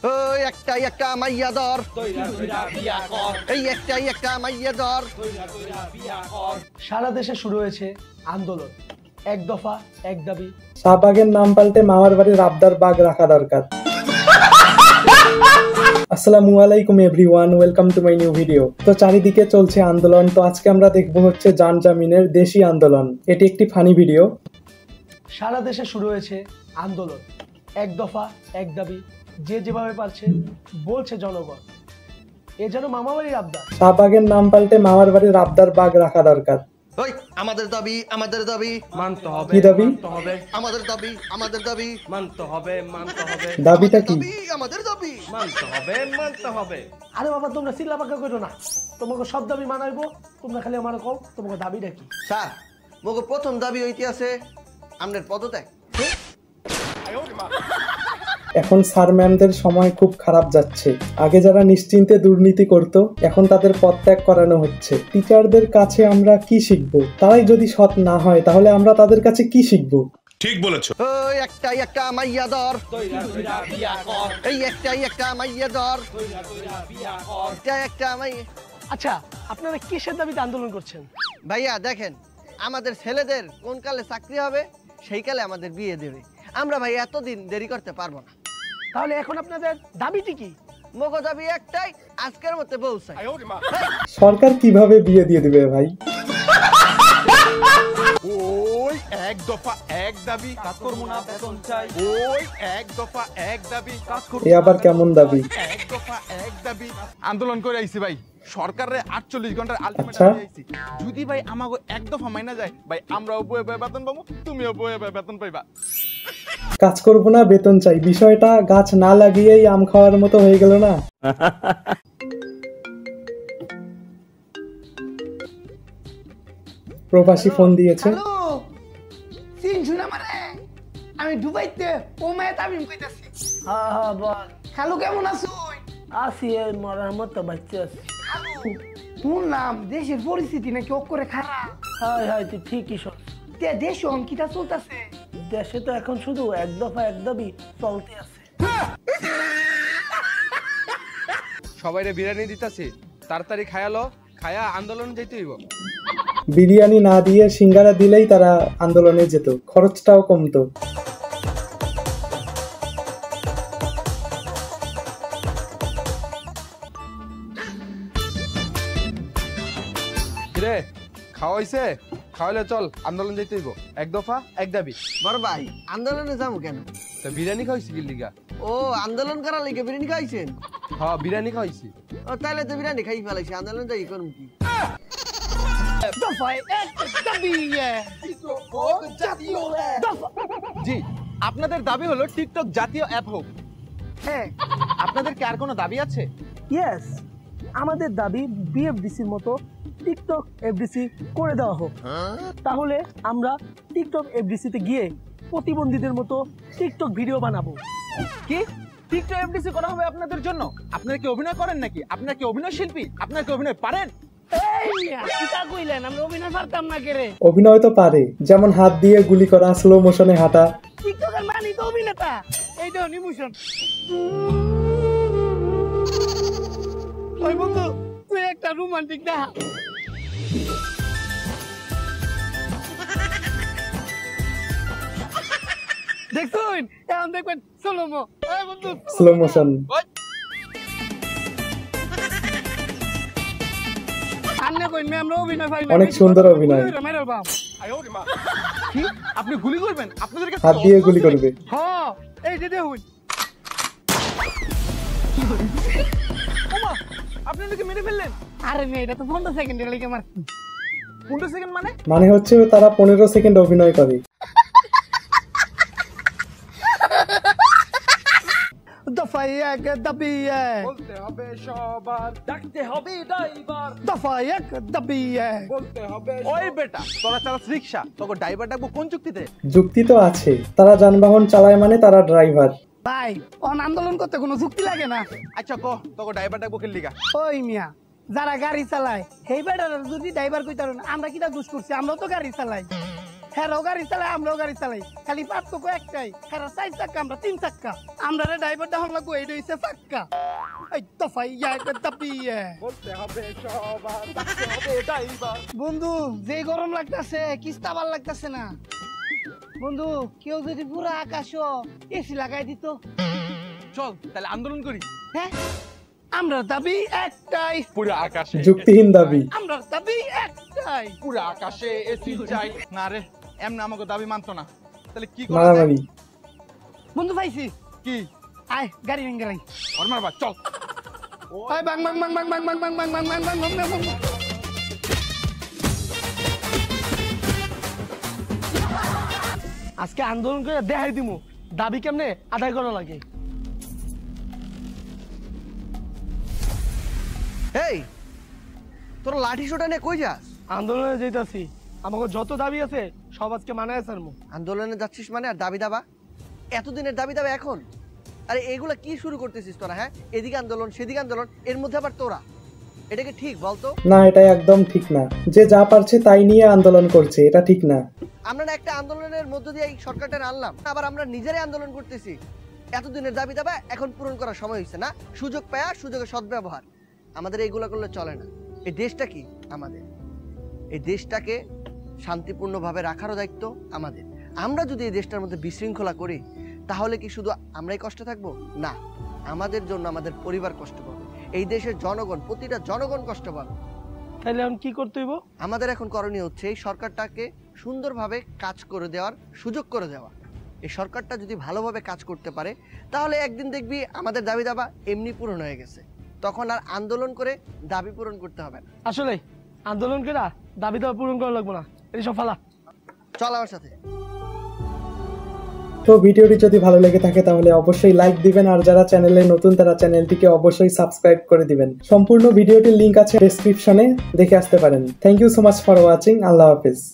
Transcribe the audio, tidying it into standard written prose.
ওই একটাই একটা মাইয়া দর এই একটাই একটা মাইয়া দর। সারা দেশে শুরু হয়েছে আন্দোলন, এক দফা এক দাবি। শাহবাগের নাম পাল্টে মামার বাড়ির আবদার বাগ রাখা দরকার। আসসালামু আলাইকুম everyone, welcome to my new video. তো চারিদিকে চলছে আন্দোলন, তো আজকে আমরা দেখবো হচ্ছে জান জামিনের দেশি আন্দোলন। এটি একটি ফানি ভিডিও। সারা দেশে শুরু হয়েছে আন্দোলন, এক দফা এক দাবি। যে যেভাবে পারছে বলছে জনগণ, এ যেন মামাবাড়ির আবদার। শাহবাগের নাম পাল্টে মামার বাড়ির আবদার বাগ রাখা দরকার। ওই আমাদের দাবি মানতে হবে। কি দাবি? আমাদের দাবি মানতে হবে। দাবিটা কি? আমাদের দাবি মানতে হবে। আরে বাবা, তোমরা চিল্লা পাকা করো না, তোমাকে সব দাবি মানাইবো। তোমরা খালি আমার কও তোমাকে দাবিটা কি। স্যার, মোকে প্রথম দাবি হইতে আছে আমাদের পদত্যাগ। এখন স্যার ম্যামদের সময় খুব খারাপ যাচ্ছে। আগে যারা নিশ্চিন্তে দুর্নীতি করত, এখন তাদের পদত্যাগ করানো হচ্ছে। টিচারদের কাছে আমরা কি শিখবো? তারাই যদি সৎ না হয় তাহলে আমরা তাদের কাছে কি শিখবো? ঠিক বলেছো। ওই একটাই একটা মাইয়া দর এই একটাই একটা মাইয়া দর একটা মাইয়া। আচ্ছা, আপনারা কিসের দাবিতে আন্দোলন করছেন? ভাইয়া দেখেন, আমাদের ছেলেদের কোন কালে চাকরি হবে সেই কালে আমাদের বিয়ে দেবে। আমরা ভাই এতদিন দেরি করতে পারবো না। তাহলে এখন আপনাদের দাবিটি কি? মোগো দাবি একটাই, আজকের মধ্যে বউ চাই। সরকার কিভাবে বিয়ে দিয়ে দিবে ভাই? ওই এক দফা এক দাবি, কাজ করবো না বেতন চাই। ওই এক দফা এক দাবি, কাজ করবো। এ আবার কেমন দাবি? এক দফা এক দাবি আন্দোলন করে আইছি ভাই। সরকারের 48 ঘন্টার আচ্ছা। আলটিমেটাম দিয়েছি। যদি ভাই আমাগো এক দফা মাইনা যায় ভাই, আমরাও বয়ে বয়ে বেতন পাবো, তুমিও বয়ে বয়ে বেতন পাইবা। কাজ করবো না বেতন চাই, বিষয়টা গাছ না লাগিয়েই আম খাওয়ার মতো হয়ে গেল না? প্রবাসী ফোন দিয়েছে। হ্যালো, সিন শুনা মানে আমি দুবাইতে ওমায় তামিম কইতাছি। হ্যাঁ হ্যাঁ বল। হ্যালো, কেমন আছো? আসি এই মরার মতো বাচ্চা আছি। হ্যালো, শুনলাম দেশের পরিস্থিতি নাকি অক্ষরে খারাপ। হাই হাই, তুই ঠিকই শোন। তে দেশ অঙ্কিতা চলতেছে। দেশে তো এখন শুধু এক দফা এক দাবি চলতে আছে। সবাইরে বিরিয়ানি দিতাছি, তাড়াতাড়ি খায়ালো, খায়া আন্দোলন যেতে হইব। বিরিয়ানি না দিয়ে সিঙ্গারা দিলেই তারা আন্দোলনে যেত, খরচটাও কমতো। কিরে, খাওয়া হইছে? খাওয়াইলে চল, আন্দোলন যেতে হইব। এক দফা এক দাবি। বড় ভাই, আন্দোলনে যাবো কেন? তো বিরিয়ানি খাওয়াইছি কি লিগা? ও, আন্দোলন করার লিগে বিরিয়ানি খাইছেন? হ্যাঁ, বিরিয়ানি খাওয়াইছি। ও তাহলে তো বিরিয়ানি খাই ফেলাইছি, আন্দোলন যাই করুন কি? দফায় এক দাবি দফা। জি, আপনাদের দাবি হলো টিকটক জাতীয় অ্যাপ হোক। হ্যাঁ, আপনাদের কি আর কোনো দাবি আছে? ইয়েস, আমাদের দাবি বিএফডিসির মতো টিকটক এফডিসি করে দেওয়া হোক। তাহলে আমরা টিকটক এফডিসিতে গিয়ে প্রতিবন্ধীদের মতো টিকটক ভিডিও বানাবো। কি টিকটক এফডিসি করা হবে আপনাদের জন্য? আপনারা কি অভিনয় করেন নাকি? আপনারা কি অভিনয় শিল্পী? আপনারা কি অভিনয় পারেন? এই মিয়া, কিটা কইলেন? আমরা অভিনয় পারতাম না কেরে? অভিনয় তো পারে, যেমন হাত দিয়ে গুলি করা, স্লো মোশনে হাঁটা। টিকটকের মানি তো অভিনেতা। এইটা ইমোশন। ওই বন্ধু, তুই একটা রোমান্টিক না। দেখুন, এখন দেখবেন সোলোমো। ওই বন্ধু, স্লো মোশন। আন্নে কইন মে আমরা অভিনয় পারি না। অনেক সুন্দর অভিনয়। মেরে বাপ। কি আপনি গুলি করবেন? আপনাদের কাছে হাত দিয়ে গুলি করবে। হ্যাঁ, এই যে দেখুন। ওমা, আপনাদেরকে মেরে ফেললেন? আরে মেয়ে, এটা তো 15 সেকেন্ডের লেগে মারছি। 15 সেকেন্ড মানে? মানে হচ্ছে তারা 15 সেকেন্ড অভিনয় করে। দফায় এক দাবি এক, বলতে হবে সবার, ডাকতে হবে ড্রাইভার। দফায় এক দাবি এক। বলতে হবে। ওই বেটা, তোরা চালাস রিকশা, তোকে ড্রাইভার ডাকবো কোন যুক্তিতে? যুক্তি তো আছে, তারা যানবাহন চালায় মানে তারা ড্রাইভার। ভাই, অন আন্দোলন করতে কোনো যুক্তি লাগে না। আচ্ছা কো, তোকে ড্রাইভার ডাকবো কি লিগা? ওই মিয়া, যারা গাড়ি চালায় সেই বেটার যদি ড্রাইভার কইতার, আমরা কিটা দোষ করছি? আমরাও তো গাড়ি চালাই। হেরাও গাড়ি চালাই আমরাও গাড়ি চালাই খালি পার্থক্য একটাই হেরা 4 চাক্কা আমরা 3 চাক্কা আমরা ড্রাইভার ডাহন লাগবো এই হইছে চাক্কা এই দফাই একটা দাপিয়ে বলতে হবে সবার থাকতে হবে ড্রাইভার। বন্ধু যে গরম লাগতাছে কিস্তা ভাল লাগতাছে না বন্ধু কেউ যদি পুরো আকাশও এসি লাগাই দিত চল তাহলে আন্দোলন করি। হ্যাঁ আমরা দাবি একটাই পুরো আকাশে যুক্তিহীন দাবি। আমরা দাবি একটাই পুরো আকাশে এসি চাই। না রে এমনি আমাকে দাবি মানতো না, তাহলে কি করা যায়? মারামারি। বন্ধু পাইছি কি আয় গাড়ি ভেঙে লাই ওর মারবা চল। আয় বাং বাং বাং বাং বাং বাং বাং বাং বাং বাং বাং বাং বাং আজকে আন্দোলন করে দেখাই দিমু দাবি কেমনে আদায় করা লাগে। এই তোর লাঠি সোটা নিয়ে কই যাস? আন্দোলনে যেতেছি, আমাকে যত দাবি আছে সব আজকে মানায় ছাড়মু। আন্দোলনে যাচ্ছিস মানে আর দাবি দাবা এতদিনের দাবি দাবা এখন? আরে এগুলা কি শুরু করতেছিস তোরা? হ্যাঁ, এদিকে আন্দোলন সেদিকে আন্দোলন, এর মধ্যে আবার তোরা, এটা কি ঠিক বলতো? না, এটা একদম ঠিক না। যে যা পারছে তাই নিয়ে আন্দোলন করছে, এটা ঠিক না। আমরা না একটা আন্দোলনের মধ্য দিয়ে এই সরকারটা আনলাম, আবার আমরা নিজেরাই আন্দোলন করতেছি। এতদিনের দাবি দাবা এখন পূরণ করার সময় হয়েছে না? সুযোগ পায়া সুযোগের সদ্ব্যবহার। আমাদের এইগুলা করলে চলে না। এই দেশটা কি আমাদের, এই দেশটাকে শান্তিপূর্ণভাবে রাখারও দায়িত্ব আমাদের। আমরা যদি এই দেশটার মধ্যে বিশৃঙ্খলা করি তাহলে কি শুধু আমরাই কষ্টে থাকবো? না, আমাদের জন্য আমাদের পরিবার কষ্ট পাবে, এই দেশের জনগণ, প্রতিটা জনগণ কষ্ট পাবে। তাহলে এখন কি করতে হইব? আমাদের এখন করণীয় হচ্ছে এই সরকারটাকে সুন্দরভাবে কাজ করে দেওয়ার সুযোগ করে দেওয়া। এই সরকারটা যদি ভালোভাবে কাজ করতে পারে তাহলে একদিন দেখবি আমাদের দাবি দাবা এমনি পূরণ হয়ে গেছে, তখন আর আন্দোলন করে দাবি পূরণ করতে হবে না। আসলে আন্দোলন করে দাবি দাবা পূরণ করা লাগবো না, এইসব ফালা। চল আমার সাথে। তো ভিডিওটি যদি ভালো লেগে থাকে তাহলে অবশ্যই লাইক দিবেন, আর যারা চ্যানেলে নতুন তারা চ্যানেলটিকে অবশ্যই সাবস্ক্রাইব করে দিবেন। সম্পূর্ণ ভিডিওটির লিংক আছে ডেসক্রিপশনে, দেখে আসতে পারেন। Thank you so much for watching. আল্লাহ হাফেজ।